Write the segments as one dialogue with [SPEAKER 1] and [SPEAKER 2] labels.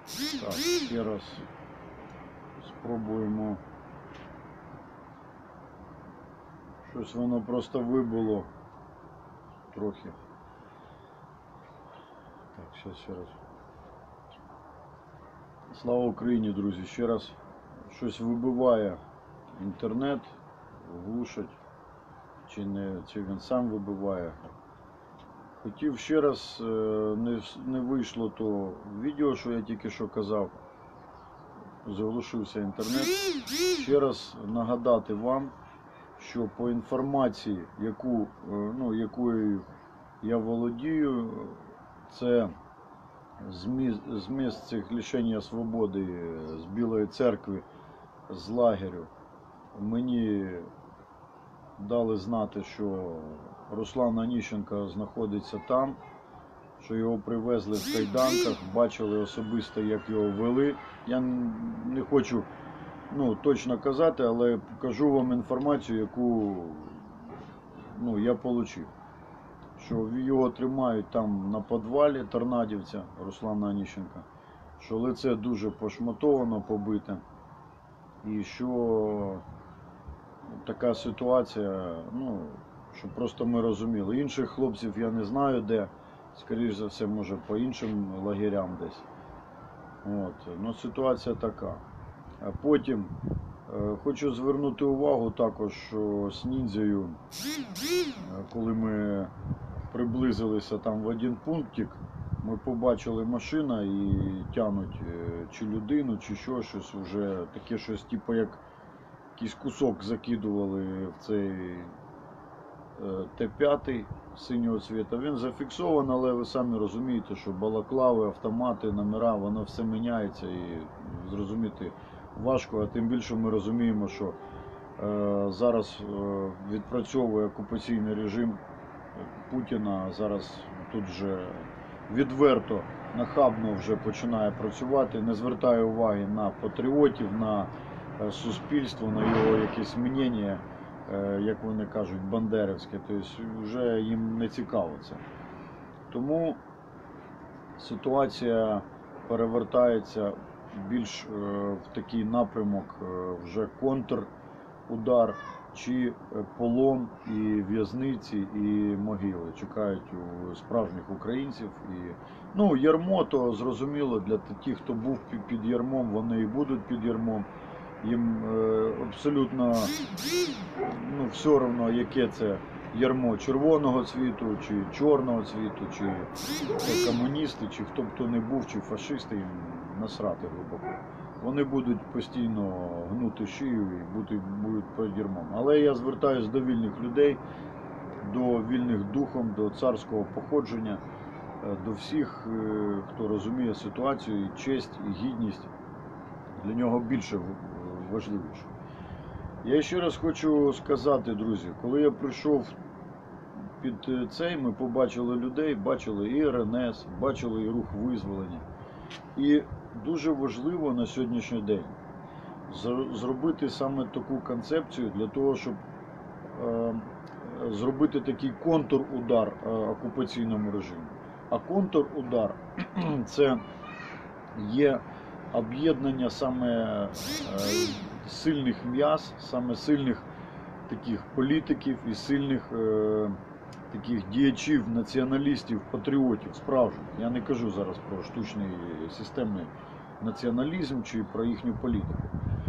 [SPEAKER 1] Так, ще раз спробуємо. Щось воно просто вибуло трохи. Так, ще раз. Слава Україні, друзі! Ще раз щось вибиває інтернет, глушать, чи він сам вибиває. Хотів ще раз, не вийшло то відео, що я тільки що казав, заглушився інтернет. Ще раз нагадати вам, що по інформації, якою я володію, це зміст цих лишення свободи з Білої церкви, з лагерю, мені дали знати, що Руслан Аніщенко знаходиться там, що його привезли в кайданках, бачили особисто, як його вели. Я не хочу точно казати, але покажу вам інформацію, яку я отримав. Що його тримають там на підвалі торнадівця Руслана Аніщенка, що лице дуже пошматовано, побите, і що така ситуація, щоб просто ми розуміли. Інших хлопців я не знаю де, скоріш за все, може по іншим лагерям десь. Ситуація така. А потім хочу звернути увагу також, що з ніндзею, коли ми приблизилися там в один пунктик, ми побачили машину і тянуть чи людину, чи щось, вже таке щось, типу як якийсь кусок закидували в цей Т-5 синього цвіта. Він зафіксований, але ви самі розумієте, що балаклави, автомати, номера, воно все міняється і зрозуміти важко, а тим більше ми розуміємо, що зараз відпрацьовує окупаційний режим Путіна, зараз тут вже відверто, нахабно вже починає працювати, не звертає уваги на патріотів, на суспільство, на його якесь мнення, як вони кажуть, бандерівське, тобто вже їм не цікаво це. Тому ситуація перевертається більш в такий напрямок, вже контрудар, чи полон, і в'язниці, і могили чекають у справжніх українців. І, ярмо, то зрозуміло, для тих, хто був під ярмом, вони і будуть під ярмом. Їм абсолютно все одно, яке це ярмо, червоного цвіту, чи чорного цвіту, чи комуністи, чи хто не був, чи фашисти, їм насрати глибоко. Вони будуть постійно гнути шию і будуть під ярмом. Але я звертаюся до вільних людей, до вільних духом, до царського походження, до всіх, хто розуміє ситуацію, і честь, і гідність для нього більше важливіше. Я ще раз хочу сказати, друзі, коли я прийшов під цей, ми побачили людей, бачили і РНС, бачили і рух визволення. І дуже важливо на сьогоднішній день зробити саме таку концепцію для того, щоб зробити такий контрудар окупаційному режиму. А контрудар – це є об'єднання саме сильних м'яз, саме сильних таких політиків і сильних таких діячів, націоналістів, патріотів, справжніх. Я не кажу зараз про штучний системний націоналізм чи про їхню політику.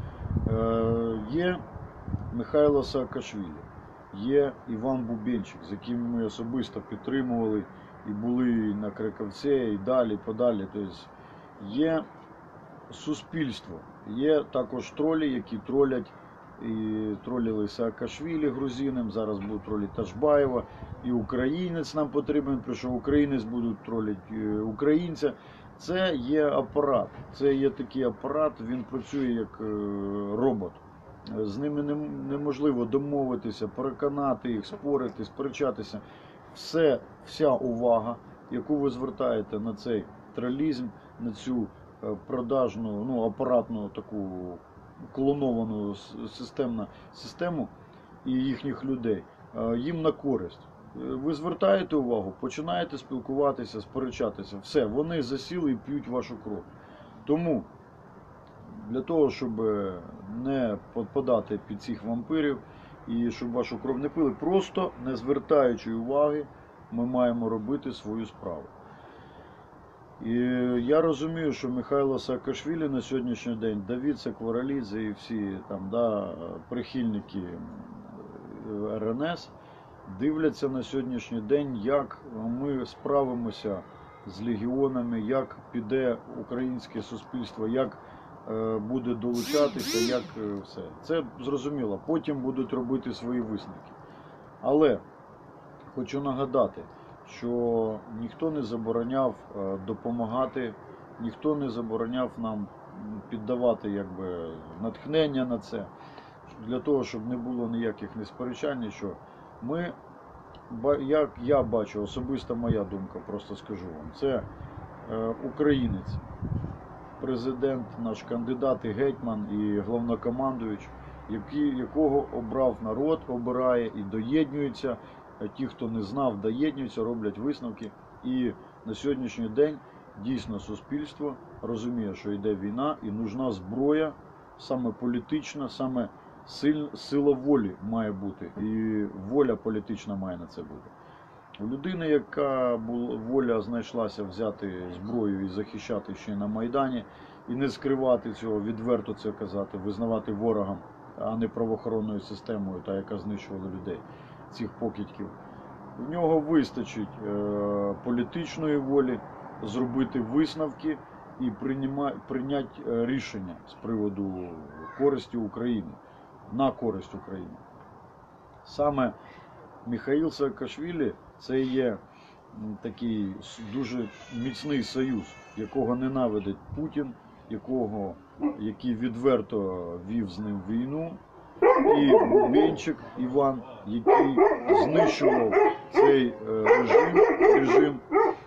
[SPEAKER 1] Є Михайло Саакашвілі, є Іван Бубенчик, з яким ми особисто підтримували і були на Краковці, і далі, подалі. Тобто є суспільство, є також тролі, які тролять, і троліли Саакашвілі грузинам, зараз будуть тролити Ташбаєва, і українець нам потрібен, тому що українець будуть тролити українця. Це є апарат, це є такий апарат, він працює як робот. З ними неможливо домовитися, переконати їх, спорити, сперечатися. Вся увага, яку ви звертаєте на цей тролізм, на цю продажну, апаратну таку клоновану систему і їхніх людей, їм на користь. Ви звертаєте увагу, починаєте спілкуватися, сперечатися, все, вони засіли і п'ють вашу кров. Тому для того, щоб не підпадати під цих вампирів і щоб вашу кров не пили, просто не звертаючи уваги, ми маємо робити свою справу. І я розумію, що Михайло Саакашвілі на сьогоднішній день, Давид Сакваралідзе і всі там, прихильники РНС дивляться на сьогоднішній день, як ми справимося з легіонами, як піде українське суспільство, як буде долучатися, як все. Це зрозуміло. Потім будуть робити свої висновки. Але хочу нагадати, що ніхто не забороняв допомагати, ніхто не забороняв нам піддавати натхнення на це, для того, щоб не було ніяких несперечань, що ми, як я бачу, особиста моя думка, просто скажу вам, це українець, президент, наш кандидат і гетьман, і головнокомандуючий, якого обрав народ, обирає і доєднується. Ті, хто не знав, доєднуються, роблять висновки. І на сьогоднішній день дійсно суспільство розуміє, що йде війна і нужна зброя, саме політична, саме сила волі має бути. І воля політична має на це бути. У людини, яка воля знайшлася взяти зброю і захищати ще на Майдані, і не скривати цього, відверто це казати, визнавати ворогом, а не правоохоронною системою, та яка знищувала людей, цих покидьків. У нього вистачить політичної волі зробити висновки і прийняти рішення з приводу користі України, на користь України. Саме Михаїл Саакашвілі – це є такий дуже міцний союз, якого ненавидить Путін, який відверто вів з ним війну, і Бубенчик Іван, який знищував цей режим,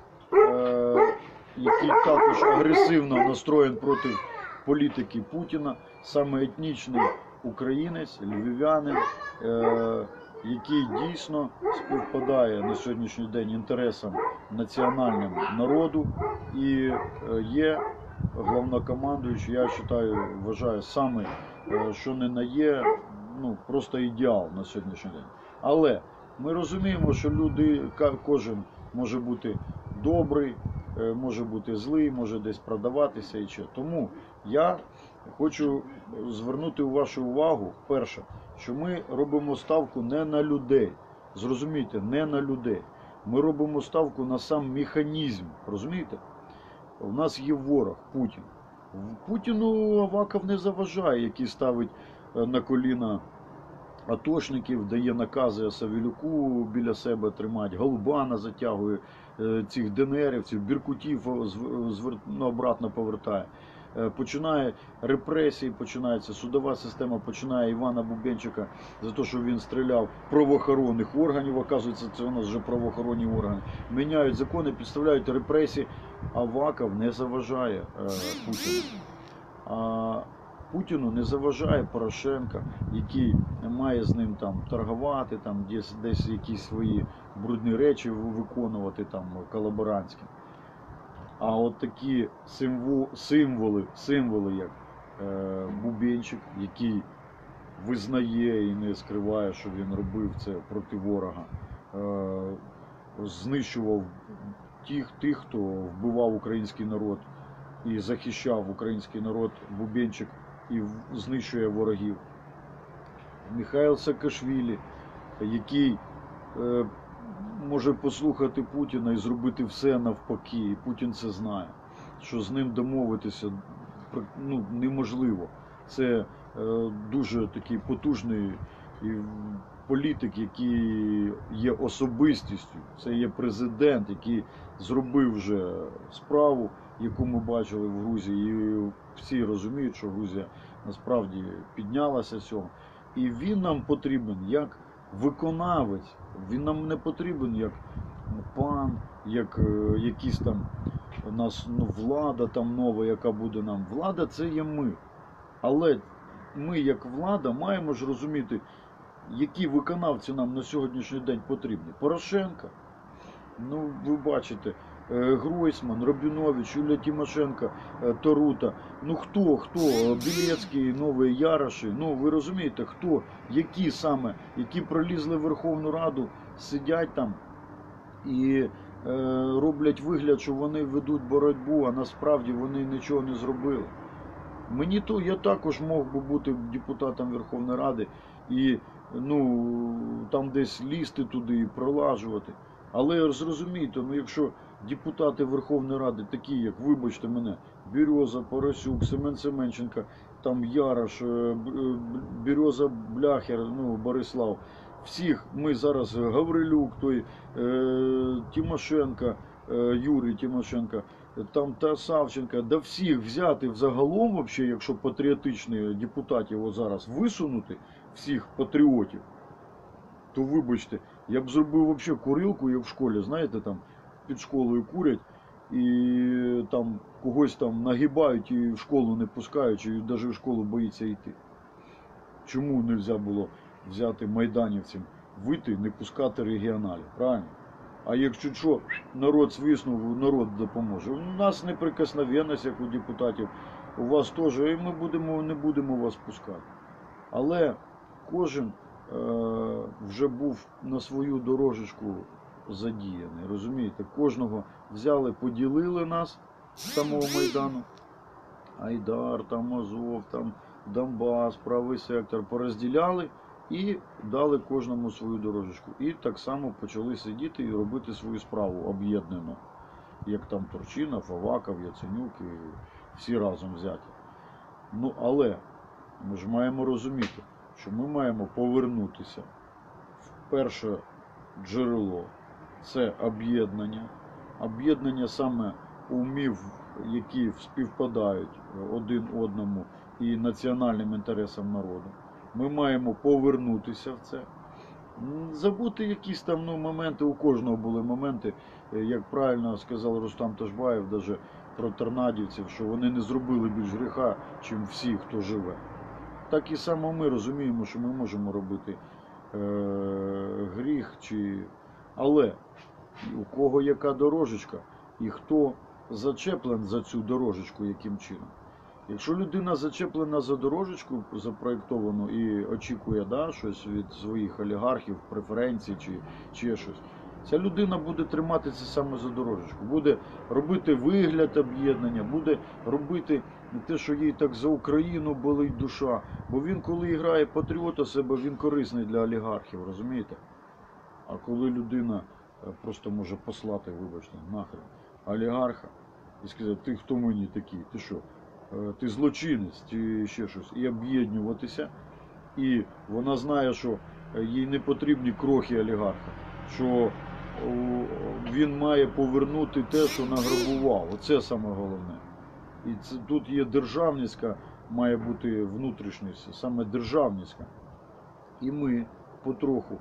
[SPEAKER 1] який також агресивно настроєн проти політики Путіна, саме етнічний українець, львів'янин, який дійсно співпадає на сьогоднішній день інтересам національним народу і є головнокомандуючий, я вважаю, саме, що не на є, просто ідеал на сьогоднішній день. Але ми розуміємо, що кожен може бути добрий, може бути злий, може десь продаватися і що. Тому я хочу звернути вашу увагу, перше, що ми робимо ставку не на людей. Зрозумійте, не на людей. Ми робимо ставку на сам механізм. Розумієте? У нас є ворог, Путін. Путіну Аваков не заважає, який ставить на коліна атошників, дає накази Савелюку біля себе тримати, Голубана затягує, цих ДНРівців, Біркутів обратно повертає. Починає репресії, починається судова система, починає Івана Бубенчика за те, що він стріляв правоохоронних органів, оказується, це у нас вже правоохоронні органи, міняють закони, підставляють репресії. Аваков не заважає Путіну. А Путіну не заважає Порошенко, який має з ним там торгувати, там десь якісь свої брудні речі виконувати, там колаборантські. А от такі символи, як Бубенчик, який визнає і не скриває, що він робив це проти ворога, знищував тих, хто вбивав український народ і захищав український народ, Бубенчик, і знищує ворогів. Михайло Саакашвілі, який може послухати Путіна і зробити все навпаки, і Путін це знає, що з ним домовитися неможливо. Це дуже такий потужний політик, який є особистістю, це є президент, який зробив вже справу, яку ми бачили в Грузії, і всі розуміють, що Грузія насправді піднялася з цього. І він нам потрібен як виконавець, він нам не потрібен як пан, як якийсь там у нас влада там нова, яка буде нам. Влада це є ми. Але ми як влада маємо ж розуміти, які виконавці нам на сьогоднішній день потрібні. Порошенко, ви бачите, Гройсман, Рабінович, Юлія Тимошенко, Тарута. Ну хто? Білецький, Новий Яроші. Ну ви розумієте, хто, які саме, які пролізли в Верховну Раду, сидять там і роблять вигляд, що вони ведуть боротьбу, а насправді вони нічого не зробили. Я також мог би бути депутатом Верховної Ради і там десь лізти туди і пролажувати. Але зрозумійте, якщо депутати Верховної Ради, такі як, вибачте мене, Береза, Поросюк, Семен Семенченко, там Ярош, Береза, Бляхер, Борислав, всіх ми зараз, Гаврилюк, Тимошенко, Юрій Тимошенко, там та Савченка, да всіх взяти взагалом, вообще, якщо патріотичних депутатів зараз висунути, всіх патріотів, то вибачте, я б зробив вообще курилку, як в школі, знаєте, там під школою курять і там когось там нагибають і в школу не пускають, і навіть в школу боїться йти. Чому не можна було взяти майданівцям, вийти, не пускати регіоналів, правильно? А якщо що, народ свиснув, народ допоможе. У нас неприкосновенність, як у депутатів, у вас теж, і ми не будемо вас пускати. Але кожен вже був на свою дорожечку задіяний, розумієте? Кожного взяли, поділили нас з самого Майдану. Айдар, там Азов, там Донбас, правий сектор, порозділяли і дали кожному свою дорожечку. І так само почали сидіти і робити свою справу об'єднано. Як там Турчинов, Аваков, Яценюк і всі разом взяті. Але ми ж маємо розуміти, що ми маємо повернутися в перше джерело. Це об'єднання. Об'єднання саме умів, які співпадають один одному і національним інтересам народу. Ми маємо повернутися в це. Забути якісь там моменти, у кожного були моменти, як правильно сказав Рустам Ташбаєв, навіть про торнадівців, що вони не зробили більш гріха, чим всі, хто живе. Так і само ми розуміємо, що ми можемо робити гріх, але у кого яка дорожечка і хто зачеплен за цю дорожечку, яким чином. Якщо людина зачеплена за дорожечку запроєктовану і очікує щось від своїх олігархів, преференцій чи ще щось, ця людина буде триматися саме за дорожечку, буде робити вигляд об'єднання, буде робити те, що їй так за Україну болить душа. Бо він, коли грає патріота себе, він корисний для олігархів, розумієте? А коли людина просто може послати, вибачте, нахрен, олігарха і сказати, ти хто мені такий, ти що? Ти злочинець, чи ще щось, і об'єднуватися. І вона знає, що їй не потрібні крохи олігарха, що він має повернути те, що награбував. Оце саме головне. І тут є державницька, має бути внутрішність, саме державницька. І ми потроху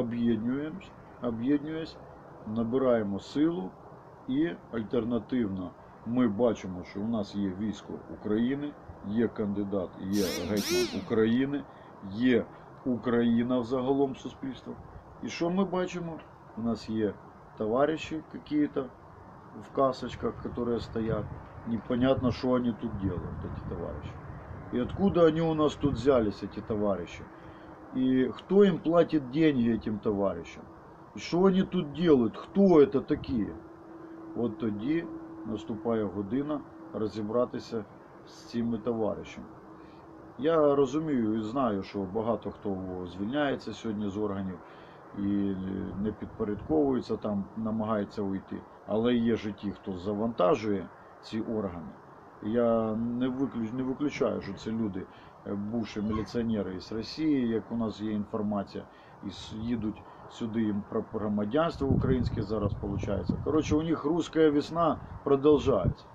[SPEAKER 1] об'єднуємось, набираємо силу і альтернативно ми бачимо, що у нас є військо України, є кандидат, є гетьман України, є Україна взагалом суспільства. І що ми бачимо? У нас є товарищи какие-то в касочках, которые стоят. Непонятно, что они тут делают, эти товарищи. И откуда они у нас тут взялись, эти товарищи. И кто им платит деньги, этим товарищам. И что они тут делают, кто это такие. От тоді наступає година розібратися з цими товаришами. Я розумію і знаю, що багато хто звільняється сьогодні з органів і не підпорядковується, там намагається уйти. Але є ж і ті, хто завантажує ці органи. Я не виключаю, що це люди, бувші міліціонери із Росії, як у нас є інформація, і їдуть сюди, їм про громадянство українське зараз виходить. Коротше, у них русська весна продовжується.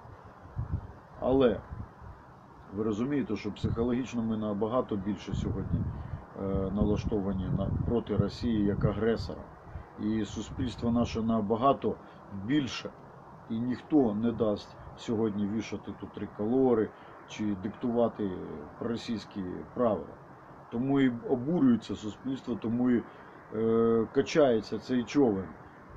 [SPEAKER 1] Але ви розумієте, що психологічно ми набагато більше сьогодні налаштовані проти Росії як агресора. І суспільство наше набагато більше. І ніхто не дасть сьогодні вішати тут триколори чи диктувати російські правила. Тому і обурюється суспільство, тому і качається цей човен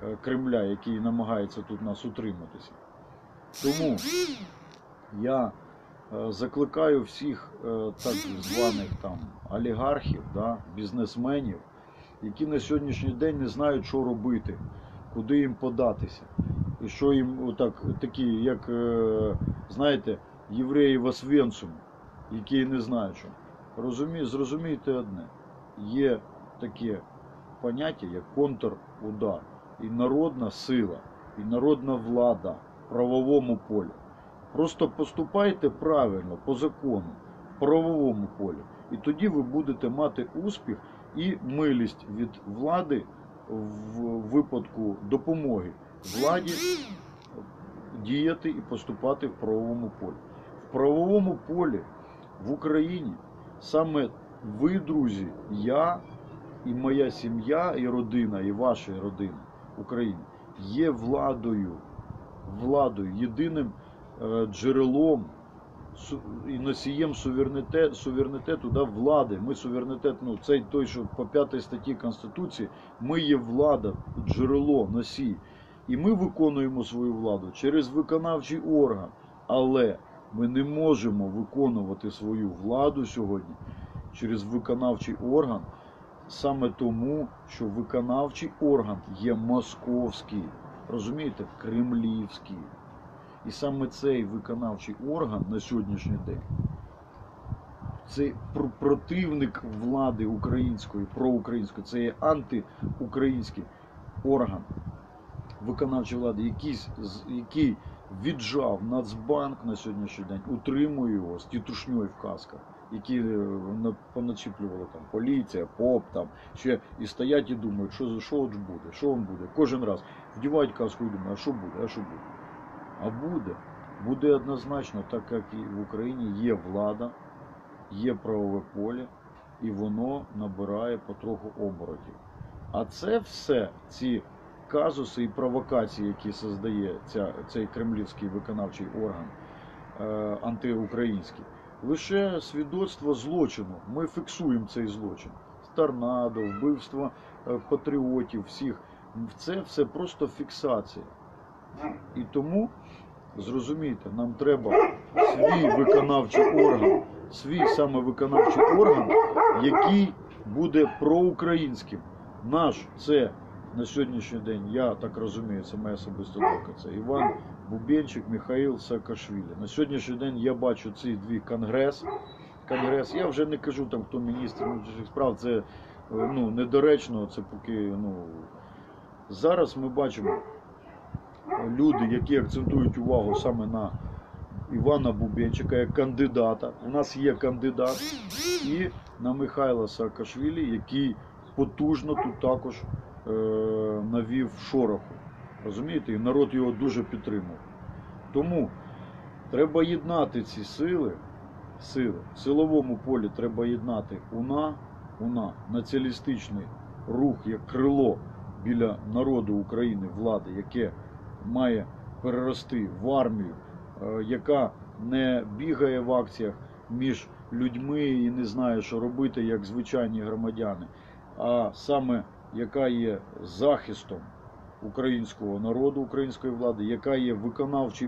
[SPEAKER 1] Кремля, який намагається тут нас утриматися. Тому я закликаю всіх так званих там олігархів, да, бізнесменів, які на сьогоднішній день не знають, що робити, куди їм податися. І що їм отак, такі, як, знаєте, євреї в Освенцумі, які не знають, що. Зрозумійте одне, є таке поняття, як контрудар, і народна сила, і народна влада в правовому полі. Просто поступайте правильно, по закону, в правовому полі. І тоді ви будете мати успіх і милість від влади в випадку допомоги владі діяти і поступати в правовому полі. В правовому полі в Україні саме ви, друзі, я і моя сім'я, і родина, і ваша родина України є владою, єдиним джерелом і носієм суверенітету, да, влади. Ми суверенітет, ну цей той, що по 5 статті Конституції, ми є влада, джерело, носій. І ми виконуємо свою владу через виконавчий орган. Але ми не можемо виконувати свою владу сьогодні через виконавчий орган, саме тому, що виконавчий орган є московський, розумієте, кремлівський. І саме цей виконавчий орган на сьогоднішній день, це противник влади української, проукраїнської, це є антиукраїнський орган виконавчої влади, який віджав Нацбанк на сьогоднішній день, утримує його з тітушньою в касках, які поначіплювали там поліція, ПОП, там, ще і стоять і думають, що буде, що він буде. Кожен раз вдівають каску і думають, а що буде. А буде однозначно, так як і в Україні є влада, є правове поле, і воно набирає потроху оборотів. А це все, ці казуси і провокації, які создає цей кремлівський виконавчий орган антиукраїнський, лише свідоцтво злочину. Ми фіксуємо цей злочин. Торнадо, вбивство патріотів, всіх. Це все просто фіксація. І тому, зрозумійте, нам треба свій виконавчий орган, свій саме виконавчий орган, який буде проукраїнським. Наш це на сьогоднішній день, я так розумію, це моя особиста думка, це Іван Бубенчик, Михаїл Саакашвілі. На сьогоднішній день я бачу ці дві конгрес, я вже не кажу там, хто міністр внутрішніх справ, це недоречно, це поки, зараз ми бачимо люди, які акцентують увагу саме на Івана Бубенчика як кандидата. У нас є кандидат, і на Михайла Саакашвілі, який потужно тут також навів шороху. Розумієте? І народ його дуже підтримав. Тому треба єднати ці сили. В силовому полі треба єднати УНА, націоналістичний рух, як крило біля народу України, влади, яке має перерости в армію, яка не бігає в акціях між людьми і не знає, що робити, як звичайні громадяни, а саме яка є захистом українського народу, української влади, яка є виконавчий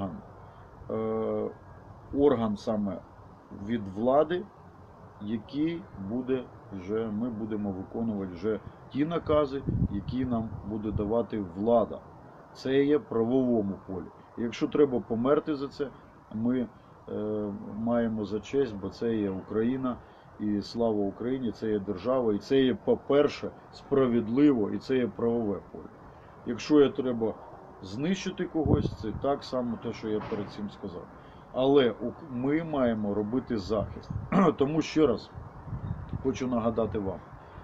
[SPEAKER 1] орган саме від влади, який ми будемо виконувати вже ті накази, які нам буде давати влада. Це є в правовому полі. Якщо треба померти за це, ми маємо за честь, бо це є Україна, і слава Україні, це є держава, і це є, по-перше, справедливо, і це є правове поле. Якщо треба знищити когось, це так само те, що я перед цим сказав. Але ми маємо робити захист. Тому ще раз хочу нагадати вам,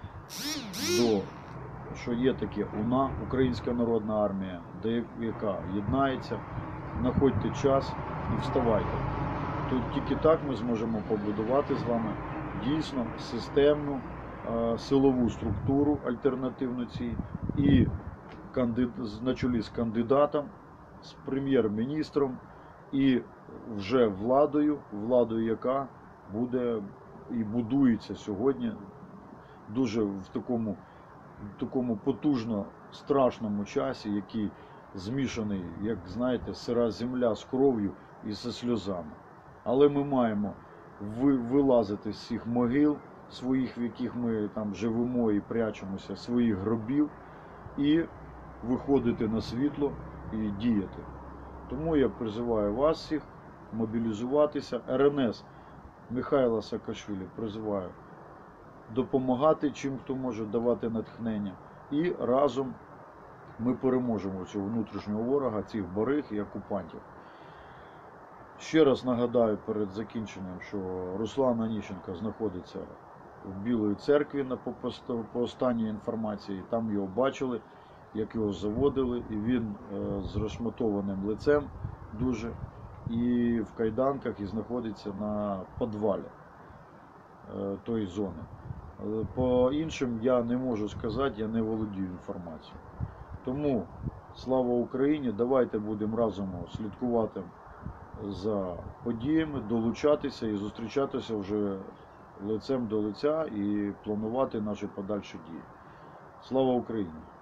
[SPEAKER 1] що є таке УНА, Українська народна армія, яка єднається, знаходьте час і вставайте. Тільки так ми зможемо побудувати з вами дійсно системну силову структуру альтернативну цій, і на чолі з кандидатом, з прем'єр-міністром і вже владою, яка буде і будується сьогодні дуже в такому потужно страшному часі, який змішаний, як знаєте, сира земля з кров'ю і зі сльозами. Але ми маємо вилазити з цих могил своїх, в яких ми там живемо і прячемося, своїх гробів, і виходити на світло і діяти. Тому я призиваю вас всіх мобілізуватися. РНС Михайла Саакашвілі призиваю допомагати чим, хто може, давати натхнення. І разом ми переможемо цього внутрішнього ворога, цих бариг і окупантів. Ще раз нагадаю перед закінченням, що Руслан Оніщенко знаходиться в Білої церкві по останній інформації. Там його бачили, як його заводили, і він з розшматованим лицем дуже, і в кайданках, і знаходиться на підвалі тої зони. По іншим я не можу сказати, я не володію інформацією. Тому слава Україні, давайте будемо разом слідкувати за подіями, долучатися і зустрічатися вже лицем до лиця і планувати наші подальші дії. Слава Україні!